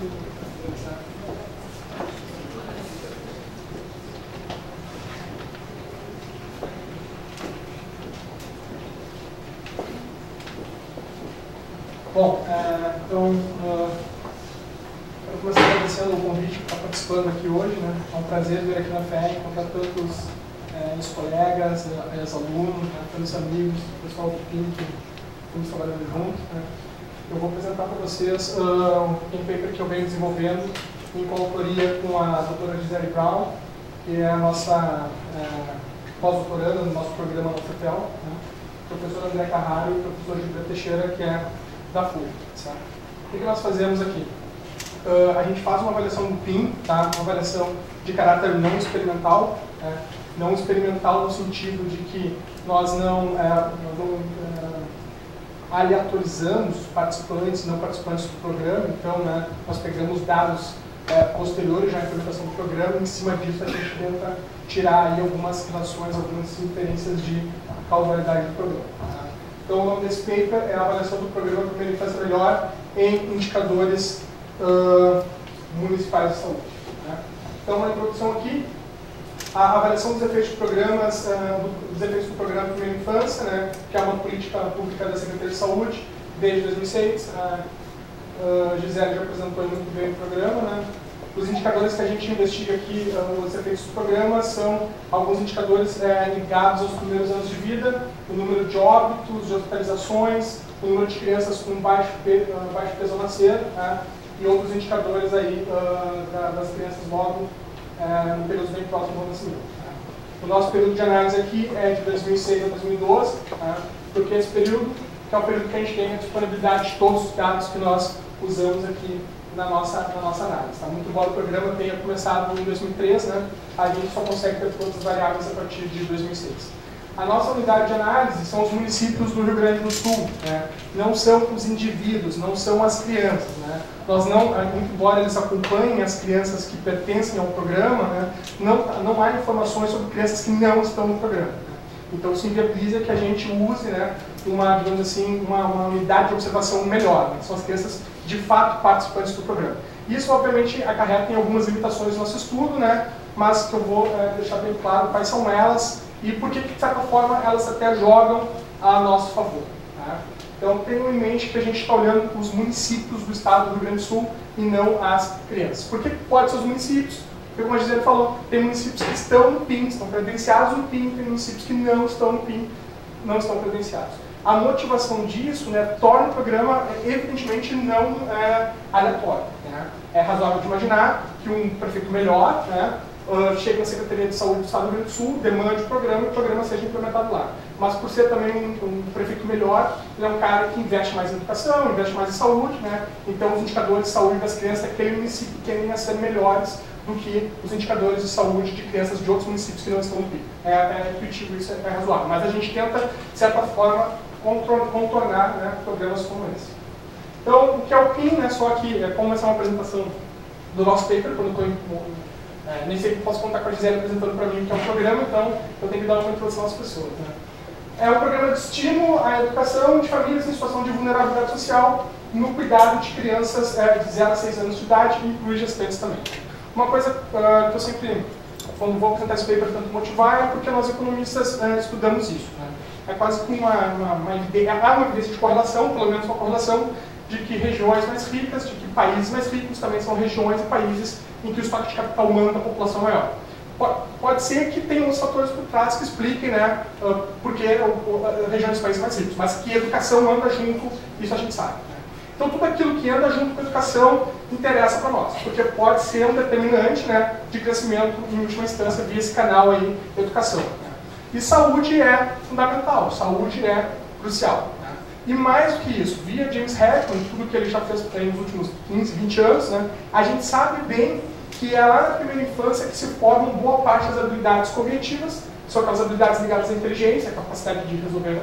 Bom, então, eu comecei agradecendo o convite para estar participando aqui hoje, né? É um prazer vir aqui na FEA, encontrar tantos ex-colegas, ex-alunos, né? Tantos amigos, pessoal do PIN que estamos trabalhando juntos, né? Eu vou apresentar para vocês um paper que eu venho desenvolvendo em coautoria com a doutora Gisele Brown, que é a nossa pós-doutoranda no nosso programa no FETEL, né? Professor André Carraro e professor Gilberto Teixeira, que é da FURG. Certo? O que nós fazemos aqui? A gente faz uma avaliação do PIN, tá? Uma avaliação de caráter não experimental, né? Não experimental no sentido de que nós não aleatorizamos participantes, não participantes do programa, então, né, nós pegamos dados posteriores já à implementação do programa e em cima disso a gente tenta tirar aí algumas relações, algumas inferências de causalidade do programa. Tá? Então, o nome desse paper é a avaliação do programa Primeira Infância Melhor em indicadores municipais de saúde. Né? Então, uma introdução aqui, a avaliação dos efeitos de programas, dos efeitos do programa Primeira Infância, né, que é uma política pública da Secretaria de Saúde desde 2006. A Gisele já apresentou muito bem o programa. Né? Os indicadores que a gente investiga aqui, os efeitos dos programas, são alguns indicadores ligados aos primeiros anos de vida, o número de óbitos, de hospitalizações, o número de crianças com baixo peso ao nascer, né? E outros indicadores aí das crianças logo no período bem próximo do nascimento. Né? O nosso período de análise aqui é de 2006 a 2012, né? Porque esse período que é o período que a gente tem a disponibilidade de todos os dados que nós usamos aqui na nossa análise. Tá? Muito embora o programa tenha começado em 2003, né, a gente só consegue ter todas as variáveis a partir de 2006. A nossa unidade de análise são os municípios do Rio Grande do Sul, né? Não são os indivíduos, não são as crianças. Né? Nós não, muito embora eles acompanhem as crianças que pertencem ao programa, né, não há informações sobre crianças que não estão no programa. Né? Então isso inviabiliza que a gente use, né, digamos assim, uma unidade de observação melhor, né? São as crianças de fato participantes do programa. Isso, obviamente, acarreta em algumas limitações do nosso estudo, né? Mas que eu vou deixar bem claro quais são elas e por que, de certa forma, elas até jogam a nosso favor. Tá? Então, tenham em mente que a gente está olhando os municípios do estado do Rio Grande do Sul e não as crianças. Por que pode ser os municípios? Porque, como a Gisele falou, tem municípios que estão no PIN, estão credenciados no PIN, tem municípios que não estão no PIN, não estão credenciados. A motivação disso, né, torna o programa, evidentemente, não aleatório. Né? É razoável de imaginar que um prefeito melhor, né, chegue na Secretaria de Saúde do Estado do Rio Grande do Sul, demande o programa e o programa seja implementado lá. Mas por ser também um prefeito melhor, ele é um cara que investe mais em educação, investe mais em saúde, né? Então os indicadores de saúde das crianças daquele município tendem a ser melhores do que os indicadores de saúde de crianças de outros municípios que não estão no PIB. É intuitivo, isso é razoável. Mas a gente tenta, de certa forma, contornar, né, programas como esse. Então, o que é o PIN, né, só que, como essa é uma apresentação do nosso paper, quando eu estou nem sei que posso contar com a Gisele apresentando para mim o que é um programa, então eu tenho que dar uma introdução às pessoas. Né. É um programa de estímulo à educação de famílias em situação de vulnerabilidade social no cuidado de crianças de 0 a 6 anos de idade e inclui gestantes também. Uma coisa que eu sempre, quando vou apresentar esse paper, tento motivar é porque nós economistas estudamos isso. Né. É quase que uma evidência de correlação, pelo menos uma correlação, de que regiões mais ricas, de que países mais ricos também são regiões e países em que o estoque de capital humano da população é maior. Pode ser que tenham uns fatores por trás que expliquem, né, porque regiões e países mais ricos, mas que a educação anda junto, isso a gente sabe. Né? Então tudo aquilo que anda junto com a educação interessa para nós, porque pode ser um determinante, né, de crescimento em última instância via esse canal aí de educação. E saúde é fundamental, saúde é crucial. Né? E mais do que isso, via James Heckman, tudo que ele já fez nos últimos 15, 20 anos, né, a gente sabe bem que é lá na primeira infância que se formam boa parte das habilidades cognitivas, que são aquelas habilidades ligadas à inteligência, a capacidade de resolver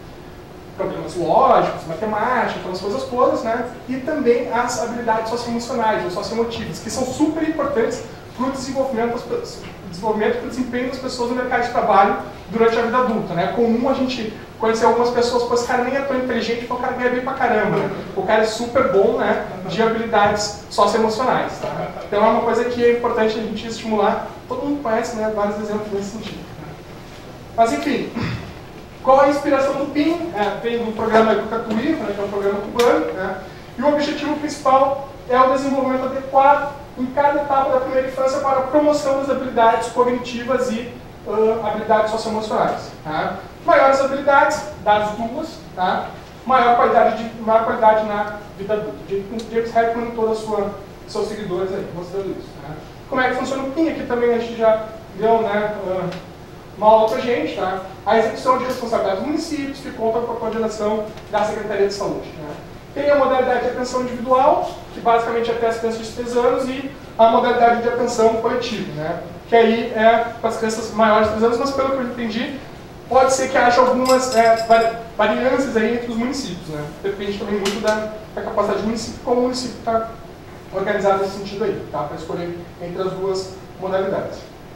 problemas lógicos, matemática, aquelas coisas todas, né? E também as habilidades socioemocionais ou socioemotivas, que são super importantes para o desenvolvimento e para o desempenho das pessoas no mercado de trabalho durante a vida adulta. Né? É comum a gente conhecer algumas pessoas, pô, esse cara nem é tão inteligente, mas o cara ganha bem pra caramba. Né? O cara é super bom, né, de habilidades socioemocionais. Tá? Então é uma coisa que é importante a gente estimular. Todo mundo conhece, né, vários exemplos nesse sentido. Mas enfim, qual é a inspiração do PIN? Vem do programa Educatuí, né, que é um programa cubano, né? E o objetivo principal é o desenvolvimento adequado em cada etapa da primeira infância para a promoção das habilidades cognitivas e habilidades socioemocionais. Tá? Maiores habilidades, das duas, tá? maior qualidade na vida adulta. James Heckman e todos os seus seguidores aí, mostrando isso. Tá? Como é que funciona o PIN? Aqui também a gente já deu, né, uma aula pra gente. Tá? A execução de responsabilidades dos municípios, que conta com a coordenação da Secretaria de Saúde. Né? Tem a modalidade de atenção individual, que basicamente é até as crianças de 3 anos, e a modalidade de atenção coletiva, né? Que aí é para as crianças maiores de 3 anos, mas pelo que eu entendi, pode ser que haja algumas variâncias aí entre os municípios. Né? Depende também muito da capacidade do município, como o município está organizado nesse sentido aí, tá? Para escolher entre as duas modalidades.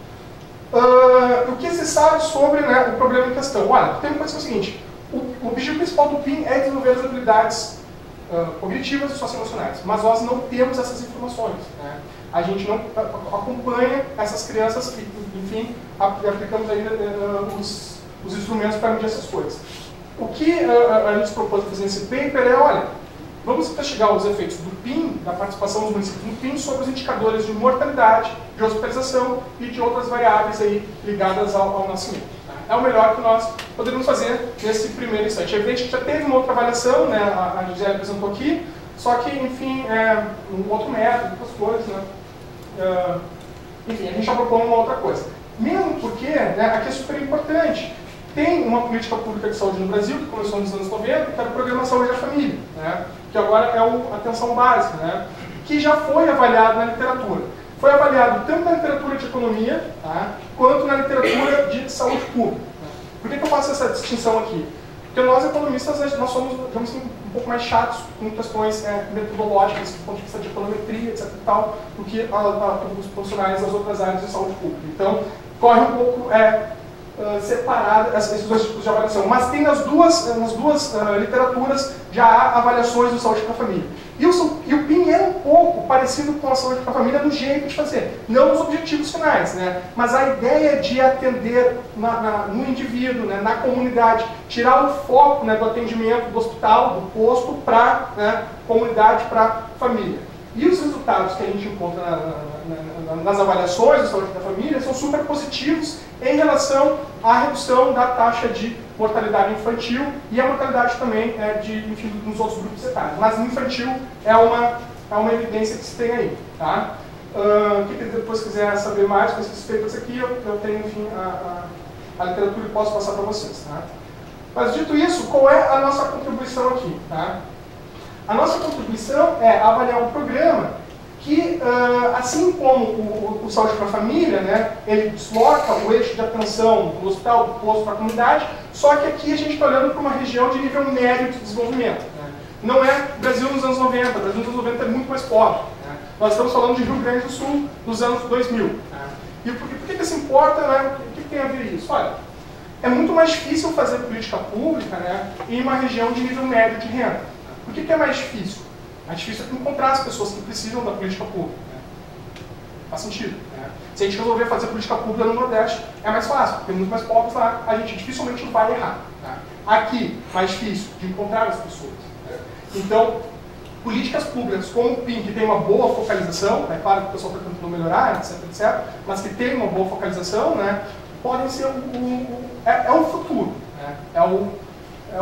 O que se sabe sobre, né, o problema em questão? Olha, tem uma coisa que é o seguinte, o objetivo principal do PIN é desenvolver as habilidades cognitivas e socioemocionais, mas nós não temos essas informações. Né? A gente não acompanha essas crianças e, enfim, aplicamos ainda os instrumentos para medir essas coisas. O que a gente propôs fazer nesse paper é, olha, vamos investigar os efeitos do PIN, da participação dos municípios no PIN, sobre os indicadores de mortalidade, de hospitalização e de outras variáveis aí ligadas ao nascimento. É o melhor que nós poderíamos fazer nesse primeiro instante. É evidente que já teve uma outra avaliação, né, a Gisele apresentou aqui, só que, enfim, um outro método, outras coisas, né. Enfim, a gente já propõe uma outra coisa. Mesmo porque, né, aqui é super importante, tem uma política pública de saúde no Brasil, que começou nos anos 90, que era o Programa Saúde da Família, né, que agora é a atenção básica, né, que já foi avaliado na literatura. Foi avaliado tanto na literatura de economia, tá, quanto na literatura de saúde pública. Por que eu faço essa distinção aqui? Porque nós, economistas, nós somos, digamos assim, um pouco mais chatos com questões metodológicas, do ponto de vista de econometria, etc. e tal, do que os profissionais das outras áreas de saúde pública. Então, corre um pouco separado esses dois tipos de avaliação. Mas tem nas duas literaturas já há avaliações do saúde para a família. E o PIN é um pouco parecido com a saúde para a família no jeito de fazer, não nos objetivos finais, né? Mas a ideia de atender no indivíduo, né, na comunidade, tirar o foco, né, do atendimento do hospital, do posto, para a comunidade, para a família. E os resultados que a gente encontra nas avaliações da saúde da família são super positivos em relação à redução da taxa de mortalidade infantil e a mortalidade também enfim, nos outros grupos etários. Mas no infantil é uma evidência que se tem aí. Tá? Quem depois quiser saber mais com esses papers aqui, eu tenho, enfim, a literatura e posso passar para vocês. Tá? Mas dito isso, qual é a nossa contribuição aqui? Tá? A nossa contribuição é avaliar um programa que, assim como o Saúde para a Família, né, ele desloca o eixo de atenção do hospital, do posto para a comunidade, só que aqui a gente está olhando para uma região de nível médio de desenvolvimento. Né? Não é Brasil nos anos 90, o Brasil nos anos 90 é muito mais pobre. Né? Nós estamos falando de Rio Grande do Sul nos anos 2000. Né? E por que isso importa? Né? O que tem a ver isso? Olha, é muito mais difícil fazer política pública, né, em uma região de nível médio de renda. Por que é mais difícil? Mais difícil é encontrar as pessoas que precisam da política pública. Né? Faz sentido. Né? Se a gente resolver fazer política pública no Nordeste, é mais fácil, porque tem muito mais pobres lá, a gente dificilmente vai errar. Tá? Aqui, mais difícil de encontrar as pessoas. Né? Então, políticas públicas como o PIN, que tem uma boa focalização, é claro que o pessoal está tentando melhorar, etc., mas que tem uma boa focalização, né, podem ser o futuro. Né?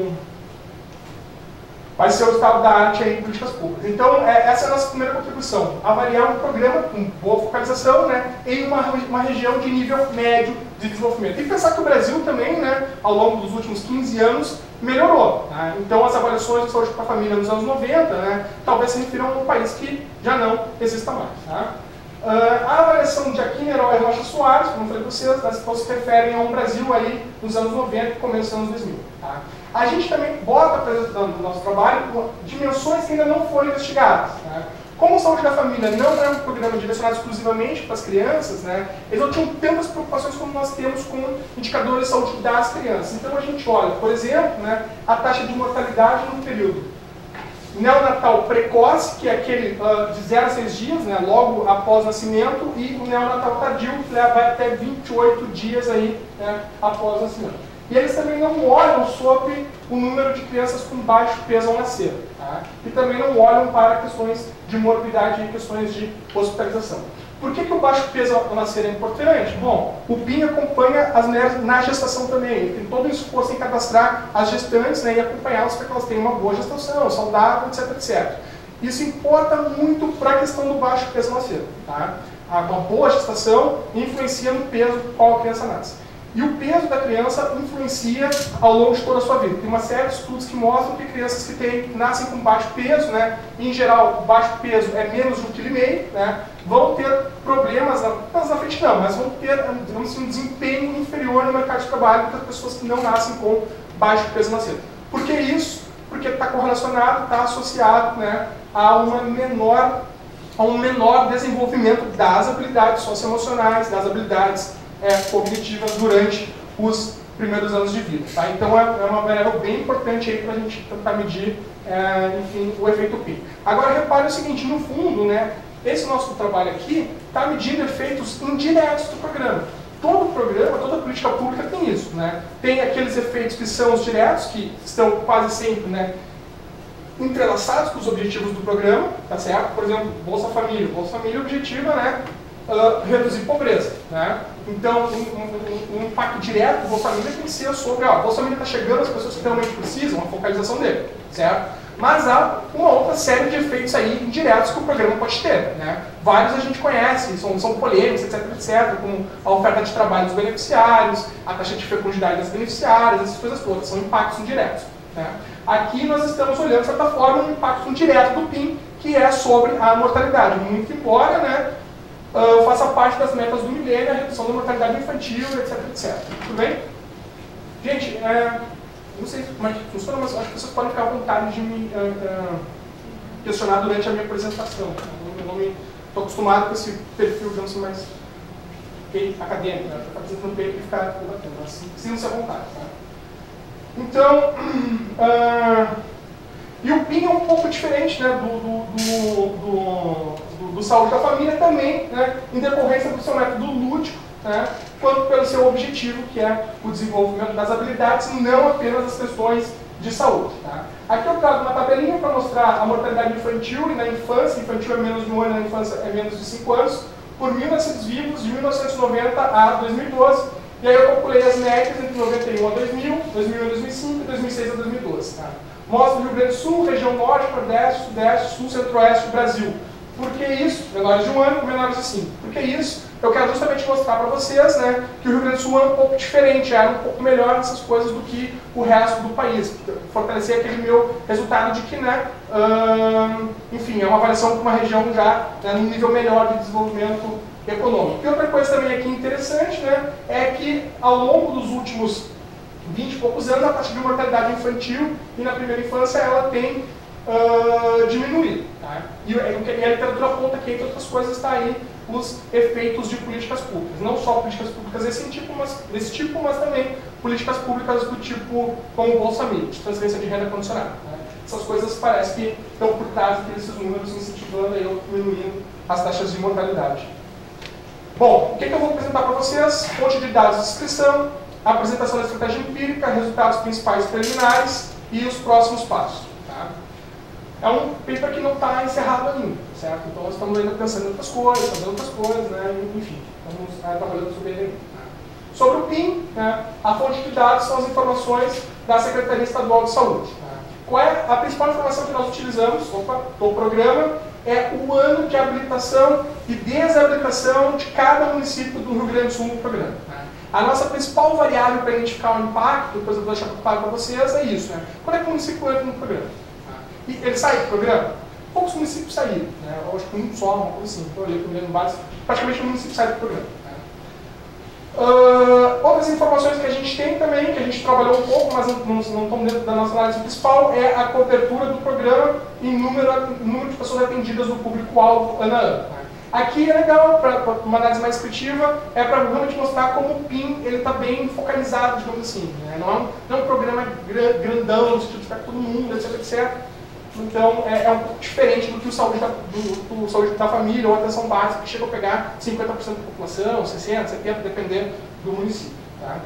Vai ser o estado da arte aí em políticas públicas. Então, essa é a nossa primeira contribuição. Avaliar um programa com boa focalização, né, em uma região de nível médio de desenvolvimento. E pensar que o Brasil também, né, ao longo dos últimos 15 anos, melhorou. Né? Então, as avaliações de saúde para a família nos anos 90, né, talvez se refiram a um país que já não exista mais. Tá? A avaliação de Aquino, Herói e Rocha Soares, como eu falei para vocês, elas se referem a um Brasil aí nos anos 90 e começo dos anos 2000. Tá? A gente também bota no nosso trabalho dimensões que ainda não foram investigadas. Tá? Como a saúde da família não é um programa direcionado exclusivamente para as crianças, né, eles não tinham tantas preocupações como nós temos com indicadores de saúde das crianças. Então a gente olha, por exemplo, né, a taxa de mortalidade no período neonatal precoce, que é aquele de 0 a 6 dias, né, logo após o nascimento, e o neonatal tardio, que vai até 28 dias aí, né, após o nascimento. E eles também não olham sobre o número de crianças com baixo peso ao nascer. Tá? E também não olham para questões de morbidade e questões de hospitalização. Por que o baixo peso ao nascer é importante? Bom, o PIN acompanha as mulheres na gestação também. Ele tem todo o esforço em cadastrar as gestantes, né, e acompanhá-las para que elas tenham uma boa gestação, saudável, etc, etc. Isso importa muito para a questão do baixo peso ao nascer. Tá? Uma boa gestação influencia no peso qual a criança nasce. E o peso da criança influencia ao longo de toda a sua vida. Tem uma série de estudos que mostram que crianças que nascem com baixo peso, né, em geral, o baixo peso é menos de 1,5 kg, né, vão ter problemas, na frente não, mas vão ter um desempenho inferior no mercado de trabalho do que as pessoas que não nascem com baixo peso ao nascer. Por que isso? Porque está correlacionado, está associado, né, a um menor desenvolvimento das habilidades socioemocionais, das habilidades cognitivas durante os primeiros anos de vida. Tá? Então é uma variável bem importante para a gente tentar medir enfim, o efeito PIN. Agora repare o seguinte, no fundo, né, esse nosso trabalho aqui está medindo efeitos indiretos do programa. Todo programa, toda política pública tem isso. Né? Tem aqueles efeitos que são os diretos, que estão quase sempre, né, entrelaçados com os objetivos do programa, tá certo? Por exemplo, Bolsa Família. Bolsa Família objetiva, né, reduzir pobreza. Né? Então, um impacto direto do Bolsa Família tem que ser sobre, ó, o Bolsa Família está chegando às pessoas que realmente precisam, a focalização dele, certo? Mas há uma outra série de efeitos aí indiretos que o programa pode ter. Né? Vários a gente conhece, são polêmicos, etc, etc, como a oferta de trabalho dos beneficiários, a taxa de fecundidade das beneficiárias, essas coisas todas, são impactos indiretos. Né? Aqui nós estamos olhando, de certa forma, um impacto indireto do PIN, que é sobre a mortalidade, muito embora, né, faça parte das metas do milênio, a redução da mortalidade infantil, etc, etc. Tudo bem? Gente, não sei como é que funciona, mas acho que vocês podem ficar à vontade de me questionar durante a minha apresentação. Eu estou acostumado com esse perfil, digamos assim, mais acadêmico, né? Estou apresentando bem e ficar debatendo, mas sintam-se à vontade. Tá? Então, e o PIN é um pouco diferente, né, do saúde da família também, né, em decorrência do seu método lúdico, né, quanto pelo seu objetivo, que é o desenvolvimento das habilidades, e não apenas as questões de saúde. Tá? Aqui eu trago uma tabelinha para mostrar a mortalidade infantil, e na infância, infantil é menos de 1 ano, na infância é menos de 5 anos, por 1.000 nascidos vivos, de 1990 a 2012, e aí eu calculei as médias entre 91 a 2000, 2001 a 2005 e 2006 a 2012. Tá? Mostra o Rio Grande do Sul, região norte, nordeste, sudeste, sul, centro-oeste do Brasil. Por que isso? Menores de 1 ano, menores de 5. Por que isso? Eu quero justamente mostrar para vocês, né, que o Rio Grande do Sul é um pouco diferente, é um pouco melhor nessas coisas do que o resto do país. Fortalecer aquele meu resultado de que, né, enfim, é uma avaliação para uma região já, né, num nível melhor de desenvolvimento econômico. E outra coisa também aqui interessante, né, é que ao longo dos últimos 20 e poucos anos, a taxa de mortalidade infantil e na primeira infância ela tem diminuído. Tá? E a literatura aponta que, entre outras coisas, está aí os efeitos de políticas públicas. Não só políticas públicas desse tipo, mas também políticas públicas do tipo como o Bolsa Família, de transferência de renda condicionada. Né? Essas coisas parece que estão por trás desses números, incentivando aí, ou diminuindo as taxas de mortalidade. Bom, o que eu vou apresentar para vocês? Fonte de dados de inscrição, apresentação da estratégia empírica, resultados principais preliminares e os próximos passos. Tá? É um paper que não está encerrado ainda, certo? Então nós estamos ainda pensando em outras coisas, fazendo outras coisas, né? Enfim, estamos trabalhando sobre ele ainda. Tá? Sobre o PIN, né? A fonte de dados são as informações da Secretaria Estadual de Saúde. Tá? Qual é a principal informação que nós utilizamos do programa? É o ano de habilitação e desabilitação de cada município do Rio Grande do Sul no programa. Tá? A nossa principal variável para identificar o impacto, depois eu vou deixar claro para vocês, é isso. Né? Quando é que o município entra no programa? E ele sai do programa? Poucos municípios saíram. Né? Eu acho que um só, uma coisa assim. Então eu olhei primeiro vários, praticamente o município sai do programa. Outras informações que a gente tem também, que a gente trabalhou um pouco, mas não estão dentro da nossa análise principal, é a cobertura do programa em número de pessoas atendidas do público-alvo ano a ano. Aqui é legal, para uma análise mais descritiva, é para realmente mostrar como o PIN está bem focalizado, digamos assim. Né? Não é um programa grandão, no sentido de ficar todo mundo, etc, etc. Então, é um pouco diferente do que o saúde da família ou a atenção básica, que chega a pegar 50% da população, 60%, 70%, dependendo do município. Tá?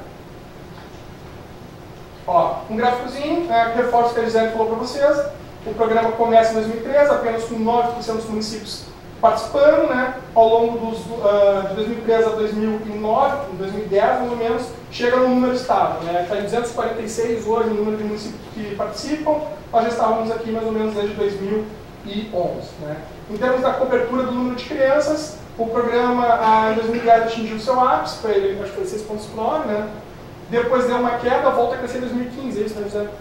Ó, um gráficozinho, que reforça o que a Gisele falou para vocês. O programa começa em 2013, apenas com 9% dos municípios participando, né? Ao longo de 2013 a 2009, 2010 mais ou menos, chega no número estável. Né? Está em 246 hoje o número de municípios que participam, nós já estávamos aqui mais ou menos desde 2011. Né? Em termos da cobertura do número de crianças, o programa em 2010 atingiu o seu ápice, acho que foi 6,9, né? Depois deu uma queda, volta a crescer em 2015, é isso, né, José?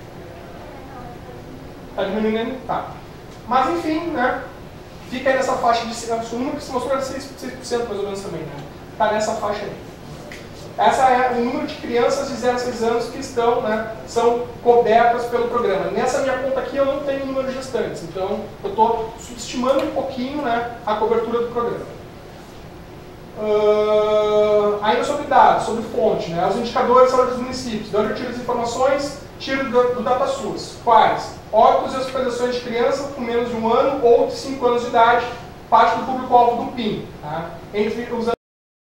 Está diminuindo? Tá. Mas enfim, né? Fica aí nessa faixa de o número que se mostrou era 6% mais ou menos também, né? Está nessa faixa aí. Essa é o número de crianças de 0 a 6 anos que estão, né, são cobertas pelo programa. Nessa minha conta aqui eu não tenho número de gestantes, então eu estou subestimando um pouquinho, né, a cobertura do programa. Ainda sobre dados, sobre fonte, né, os indicadores são dos municípios. De onde eu tiro as informações? Tiro do DataSUS. Quais? Óbitos e hospitalizações de crianças com menos de 1 ano ou de 5 anos de idade, parte do público-alvo do PIN. Tá? Entre os